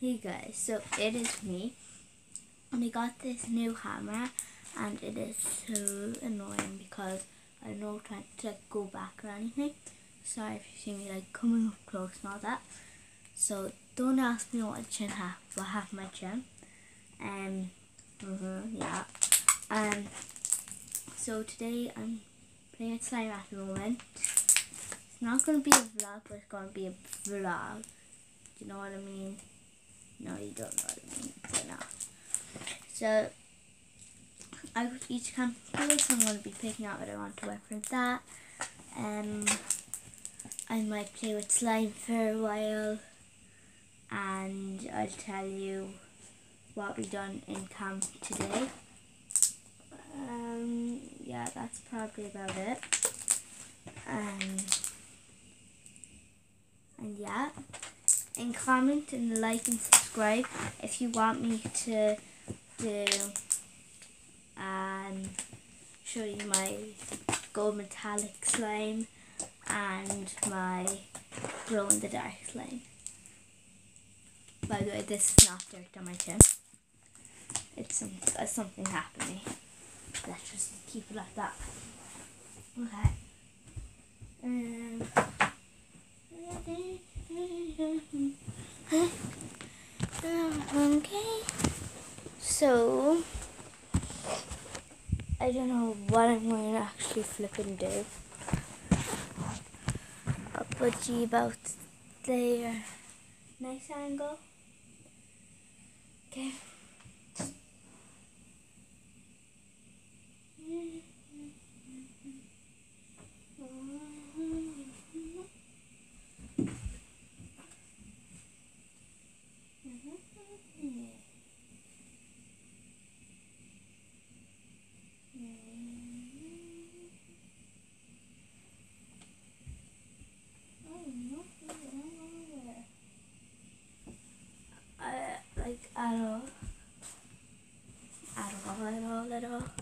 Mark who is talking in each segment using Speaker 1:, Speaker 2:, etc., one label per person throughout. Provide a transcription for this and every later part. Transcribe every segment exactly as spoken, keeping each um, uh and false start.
Speaker 1: Hey guys, so it is me, and I got this new hammer, and it is so annoying because I don't know trying to like go back or anything. Sorry if you see me like coming up close and all that. So don't ask me what chin have what happened to my chin. Um, mm-hmm, yeah. Um, so today I'm playing with slime at the moment. It's not gonna be a vlog, but it's gonna be a vlog. Do you know what I mean? No, you don't know what I mean. So no. So I got each campaign, so I'm going to be picking out what I want to wear for that. Um, I might play with slime for a while, and I'll tell you what we done in camp today. Um, yeah, that's probably about it. Um, and yeah, and comment and like and subscribe if you want me to do um show you my gold metallic slime and my glow in the dark slime. By the way, this is not dirt on my chin. It's some uh, something happening. Let's just keep it like that. Okay. Um. Okay. So I don't know what I'm going to actually flip and do. I'll put you about there. Nice angle. Okay. I like at all, at all, at all, at all.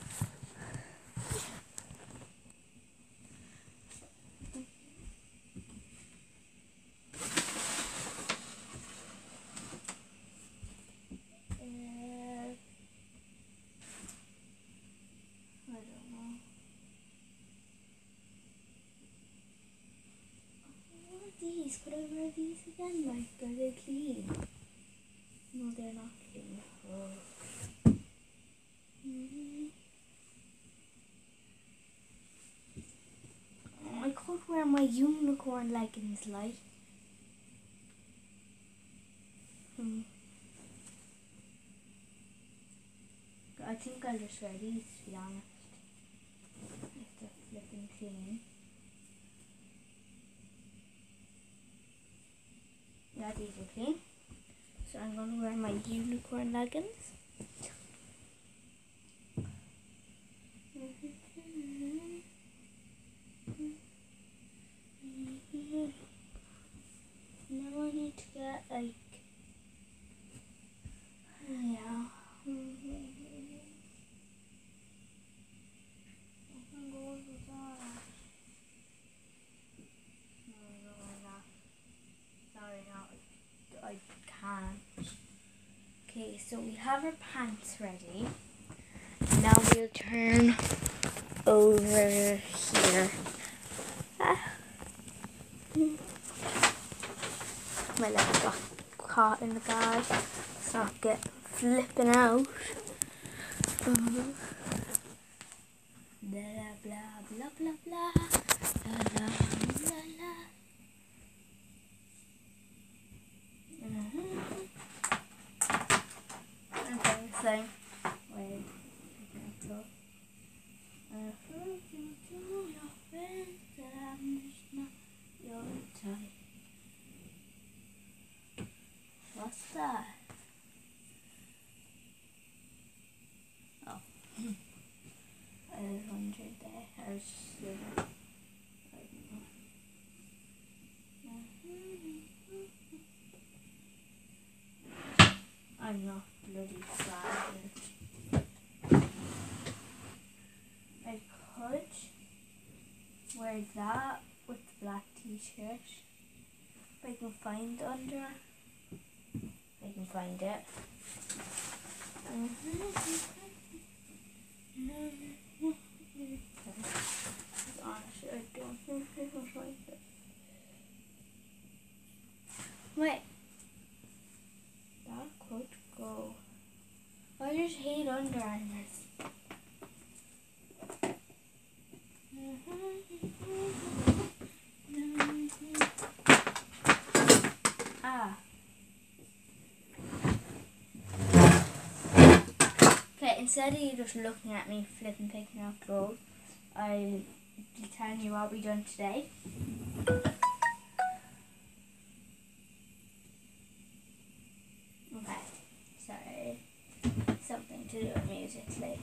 Speaker 1: These, could I wear these again? Like, are they clean? No, they're not clean. Oh. Mm-hmm. I could wear my unicorn leggings, like. Hmm. I think I'll just wear these, to be honest. If they're flipping clean. Yeah, these are clean. So I'm going to wear my unicorn leggings. Now I need to get like, yeah. I can't. Okay, so we have our pants ready. Now we'll turn over here. Ah. My leg got caught in the bag. It's not get flipping out. Uh-huh. Blah blah blah blah blah blah blah blah blah. So, wait, go. I heard you to your friends that I'm just not your type. What's that? Oh, I was wondering there. I was just living. I'm not bloody sad. I could wear that with the black t-shirt, but I can find under. find it. Honestly, I don't think I can find it. Wait. That could go. I just hate Under Armours. Ah. Okay, instead of you just looking at me flipping picking out clothes, I'll be telling you what we done today. Okay, sorry. Something to do with music today.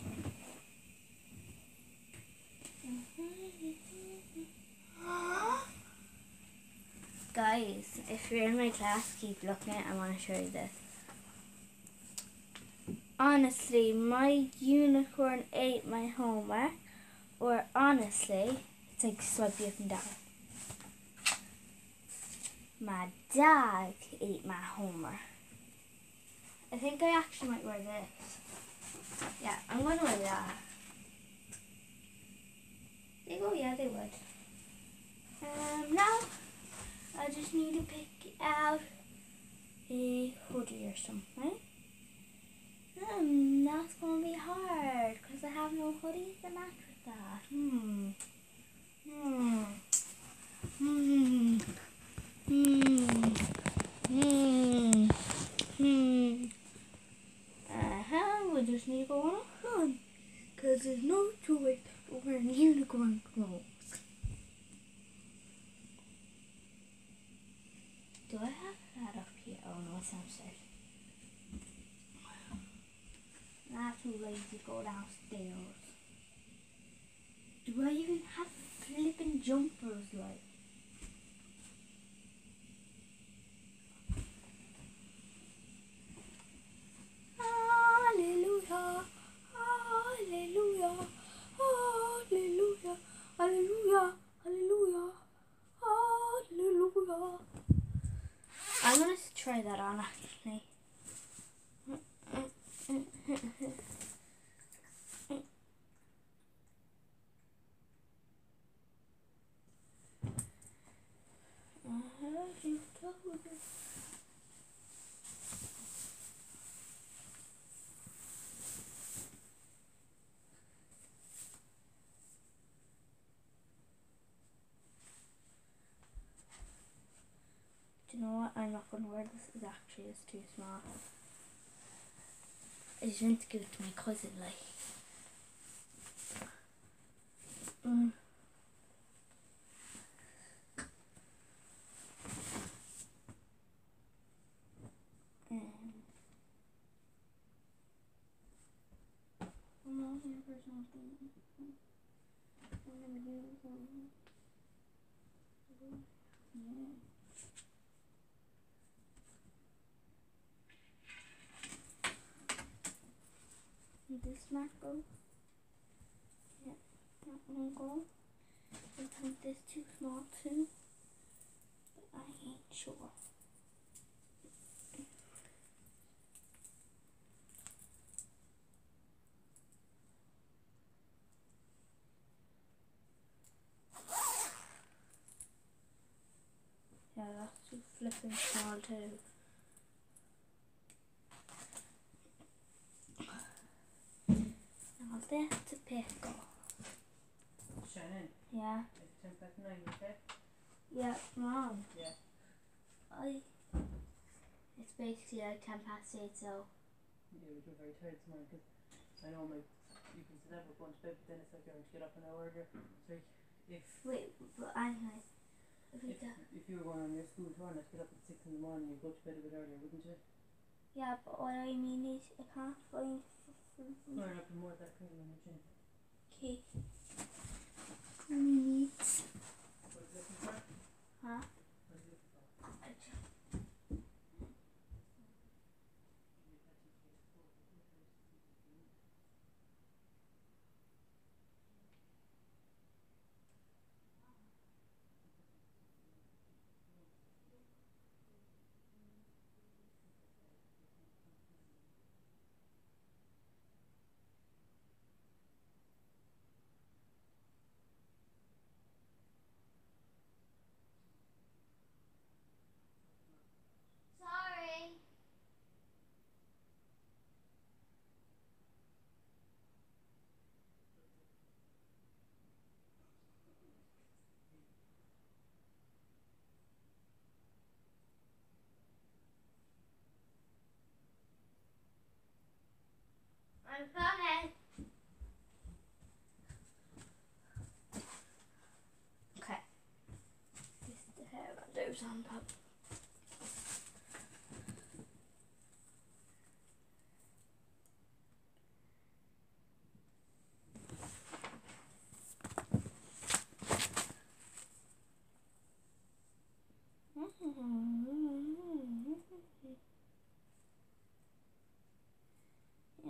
Speaker 1: Guys, if you're in my class, keep looking. I want to show you this. Honestly, my unicorn ate my homework. Or honestly, it's like swipe up and down. My dog ate my homework. I think I actually might wear this. Yeah, I'm going to wear that. They go, yeah, they would. Um, now, I just need to pick out a hoodie or something. Um, that's going to be hard because I have no hoodies to match with that. Hmm. Hmm. Hmm. Hmm. Hmm. Hmm. Uh-huh, we just need to go on a hunt because there's no choice but wearing unicorn clothes. Do I have that up here? Oh no, it's downstairs. I'm too lazy to go downstairs. Do I even have flipping jumpers like? Hallelujah, hallelujah, hallelujah, hallelujah, hallelujah, hallelujah. I'm gonna try that on actually. Do you know what? I'm not going to wear this. It actually is too small. I just want to give it to my cousin, like. Mm. Um. I'm not here for something. I'm going to use them. Yeah. This might go. Yeah, that one go. I think this too small too, but I ain't sure. Yeah, that's too flipping small too. Now this to pick up.
Speaker 2: Shannon?
Speaker 1: Yeah?
Speaker 2: It's ten past nine, okay?
Speaker 1: Yeah, Mom.
Speaker 2: Yeah.
Speaker 1: I... It's basically like ten past eight, so...
Speaker 2: Yeah, we were very tired this morning because I know my... You can sit up with going to bed, but then it's like you're going to get up an hour earlier. So if...
Speaker 1: Wait, but anyway... If,
Speaker 2: If, if you were going on your school tour and I'd get up at six in the morning, you'd go to bed a bit earlier, wouldn't you?
Speaker 1: Yeah, but what I mean is I can't find...
Speaker 2: No, you're not more that kind of energy.
Speaker 1: Okay. Two minutes.
Speaker 2: What are you looking for?
Speaker 1: Huh?
Speaker 2: What are you looking for?
Speaker 1: I just...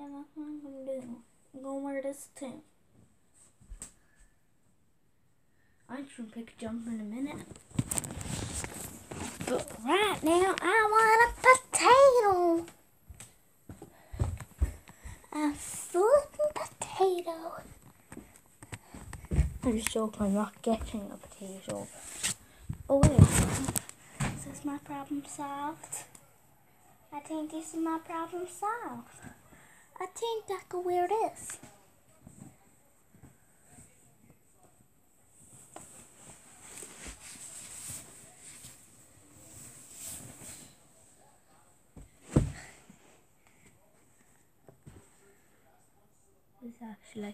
Speaker 1: that's what I'm gonna do. I'm gonna wear this too. I'm just gonna pick a jump in a minute. But right now, I want a potato. A flippin' potato. I'm just joking, I'm not getting a potato. Oh wait, is this my problem solved? I think this is my problem solved. I think I can wear this. This actually,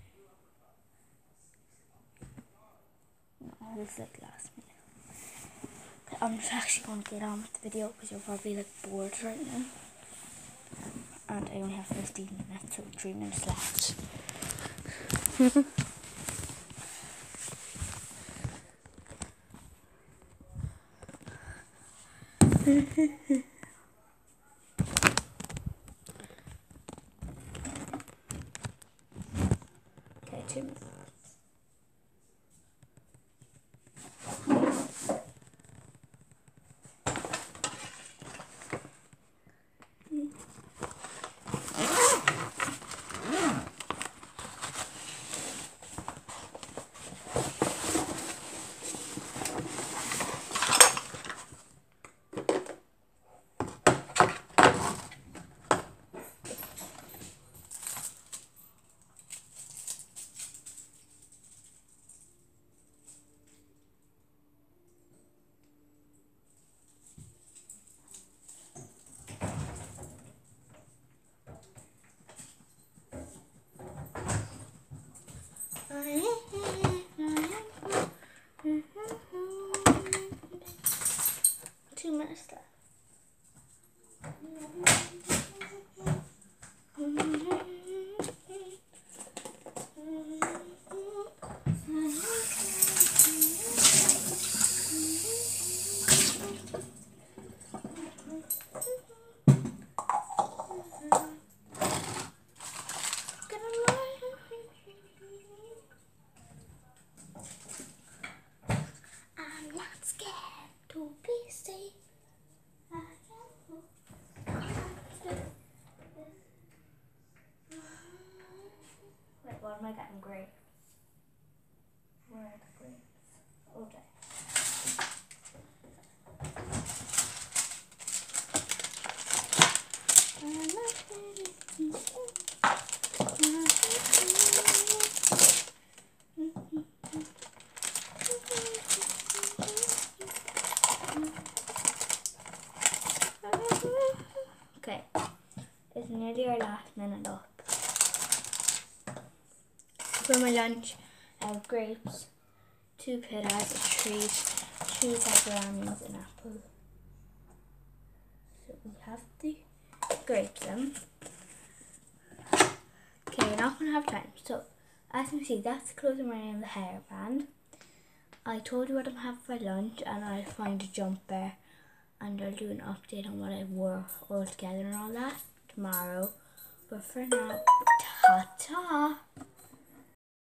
Speaker 1: no, this is like last minute. I'm just actually going to get on with the video because you're probably like bored right now. And I only have fifteen minutes, so three minutes left. Okay, two minutes. Two minutes left. I'm not scared to be safe. Wait, what am I getting? Grapes? Where are the grapes? Okay. Okay, it's nearly our last minute up. For my lunch, I have grapes, two pittas, a treat, three pepperonis, and apple. So we have the grapes then. Okay, we're not going to have time. So, as you can see, that's clothing around the hairband. I told you what I'm having for lunch, and I'll find a jumper, and I'll do an update on what I wore all together and all that tomorrow. But for now, ta-ta!